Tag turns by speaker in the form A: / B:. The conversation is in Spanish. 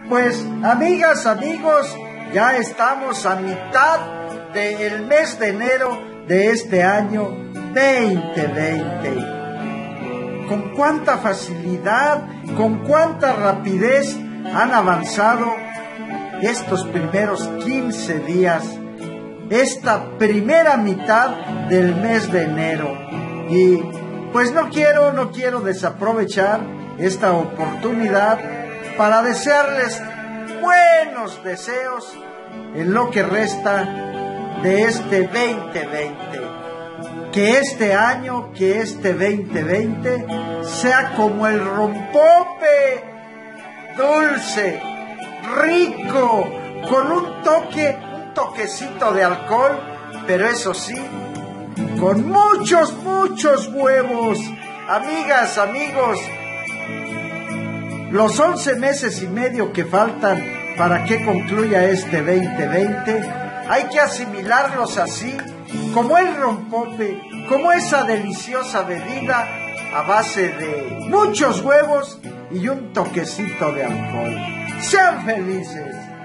A: Pues amigas, amigos, ya estamos a mitad del mes de enero de este año 2020. Con cuánta facilidad, con cuánta rapidez han avanzado estos primeros 15 días, esta primera mitad del mes de enero. Y pues no quiero desaprovechar esta oportunidad para desearles buenos deseos en lo que resta de este 2020. Que este año, que este 2020 sea como el rompope, dulce, rico, con un toquecito de alcohol, pero eso sí, con muchos huevos. Amigas, amigos, los 11 meses y medio que faltan para que concluya este 2020, hay que asimilarlos así, como el rompope, como esa deliciosa bebida a base de muchos huevos y un toquecito de alcohol. ¡Sean felices!